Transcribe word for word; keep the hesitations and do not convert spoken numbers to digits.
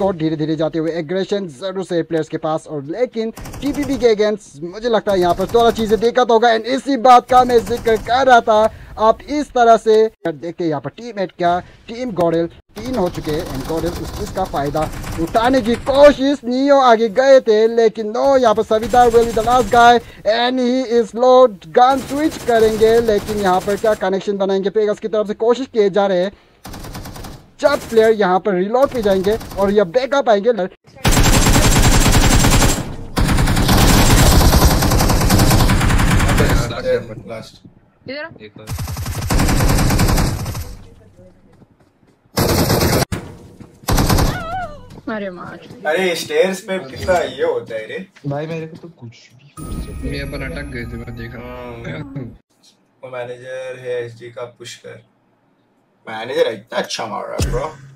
को धीरे धीरे जाते हुए एग्रेशन जरूर से प्लेयर्स के पास, और लेकिन टीपीपी के अगेंस्ट मुझे लगता है यहाँ पर थोड़ा चीजें दिक्कत होगा। एंड इसी बात का मैं जिक्र कर रहा था। आप इस तरह से देखते यहाँ पर टीममेट क्या टीम गॉडल तीन हो चुके हैं एंड गॉडल उस चीज का फायदा उठाने की कोशिश। नियो आगे गए थे लेकिन नो, यहाँ पर Savita will be the last guy and he is load gun switch करेंगे, लेकिन यहाँ पर क्या कनेक्शन बनाएंगे पेगास की तरफ से कोशिश किए जा रहे हैं। जब प्लेयर यहाँ पर रिलोड पे जाएंगे और यह बैकअप आएंगे। अरे मार, अरे स्टेयर्स पे कितना ये होता है रे भाई, मेरे को तो कुछ भी मैं अपन अटक गए थे, मैं देखा। वो मैनेजर है एसडी का, पुश कर। मैनेजर इतना अच्छा मार रहा है ब्रो।